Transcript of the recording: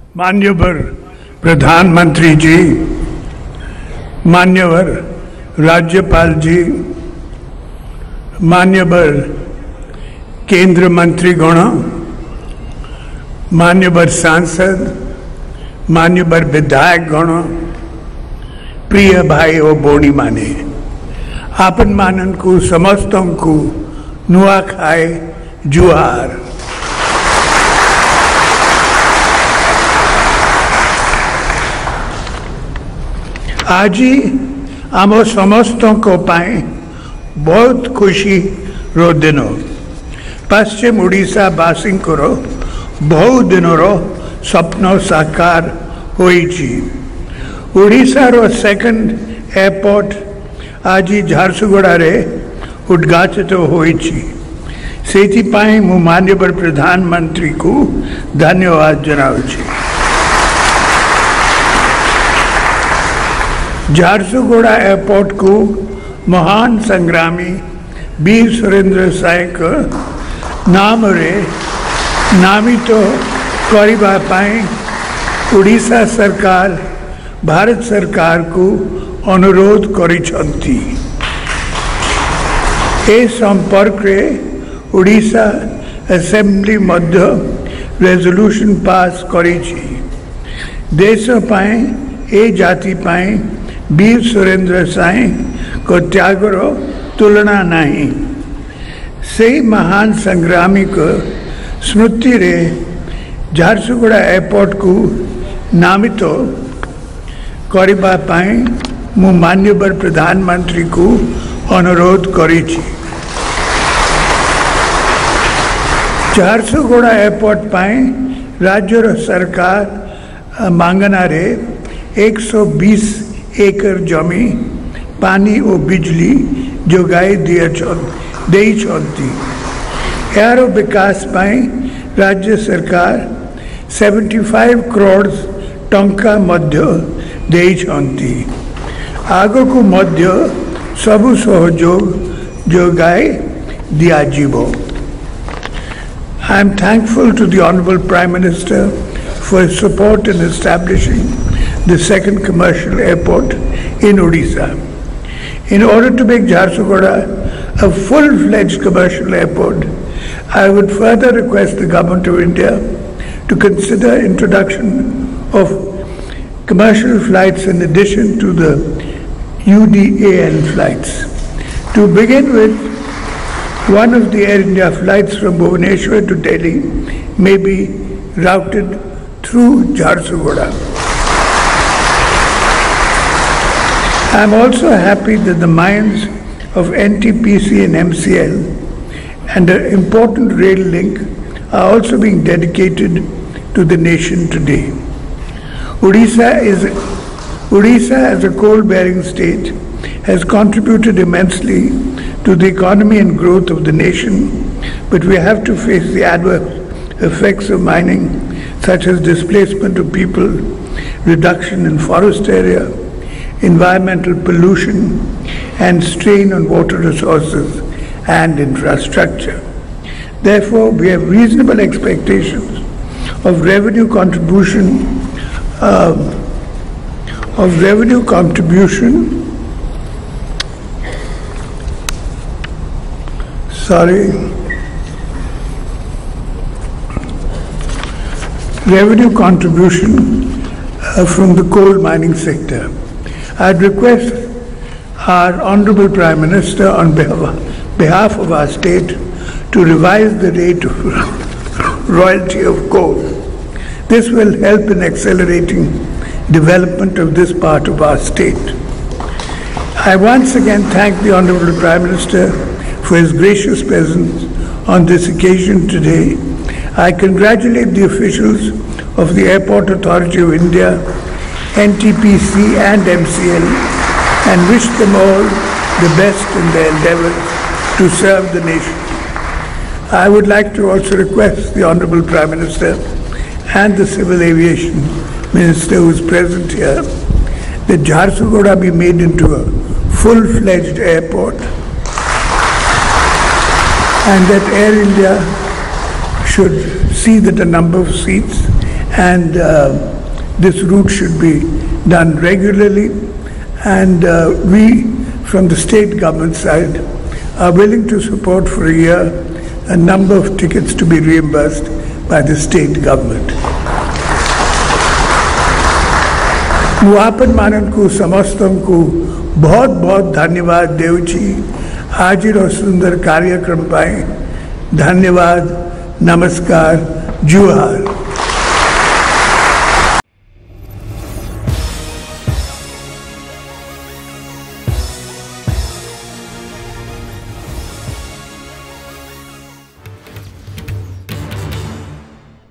मान्यवर प्रधानमंत्री जी, मान्यवर राज्यपाल जी, मान्यवर केंद्र मंत्री गण, मान्यवर सांसद, मान्यवर विधायक गण, प्रिय भाई और बोणी माने आपन मानन को समस्तों को नुआ खाए जुहार। आज आम समस्त पाए बहुत खुशी रो दिन। पश्चिम ओडिशा बासी बहु दिन स्वप्न साकार होइछि। ओडिशा रो सेकंड एयरपोर्ट आज झारसुगुड़ा रे उद्घाटित होइछि। सेथिपाई मु माननीय प्रधानमंत्री को धन्यवाद जनाउछि। झारसुगुड़ा एयरपोर्ट को महान संग्रामी वीर सुरेंद्र साय का नाम रे नामित करबा पाई ओडिशा सरकार भारत सरकार को अनुरोध करिसंती। ए संपर्क रे ओडिशा असेंबली मध्य रेजोल्यूशन पास करिछि। देश पाई ए जाति पाई वीर सुरेंद्र साई को त्यागर तुलना नहीं। से महान संग्रामी को स्मृति रे झारसुगुड़ा एयरपोर्ट को नामित करबा पाई मु माननीय प्रधानमंत्री को अनुरोध करिछि। झारसुगुड़ा एयरपोर्ट पाई राज्य सरकार मांगना रे 120 एकड़ जमी पानी और बिजली जोगाई देइछंती। यार विकास पाई राज्य सरकार 75 करोड़ टंका मध्य देइछंती। आगो को मध्य सबु सहयोग जोगाई दिया जीवो। I am thankful to the Honorable Prime Minister for his support in establishing the second commercial airport in Odisha. In order to make Jharsuguda a full-fledged commercial airport, I would further request the Government of India to consider introduction of commercial flights in addition to the UDAN flights. To begin with, one of the Air India flights from Bhubaneswar to Delhi may be routed through Jharsuguda. I am also happy that the mines of NTPC and MCL and an important rail link are also being dedicated to the nation today. Odisha as a coal-bearing state has contributed immensely to the economy and growth of the nation, but we have to face the adverse effects of mining, such as displacement of people, reduction in forest area, environmental pollution, and strain on water resources and infrastructure. Therefore, we have reasonable expectations of revenue contribution from the coal mining sector. I'd request our Honorable Prime Minister on behalf of our state to revise the rate of royalty of coal. This will help in accelerating development of this part of our state. I once again thank the Honorable Prime Minister for his gracious presence on this occasion today. I congratulate the officials of the Airport Authority of India, NTPC and MCL, and wish them all the best in their endeavors to serve the nation. I would like to also request the Honorable Prime Minister and the Civil Aviation Minister who is present here that Jharsuguda be made into a full-fledged airport and that Air India should see that the number of seats and this route should be done regularly, and we from the state government side are willing to support for a year a number of tickets to be reimbursed by the state government. मुआपन मानन को समस्तम को बहुत बहुत धन्यवाद देवची हाजिर और सुंदर कार्यक्रम पाए. धन्यवाद, नमस्कार, जुहार.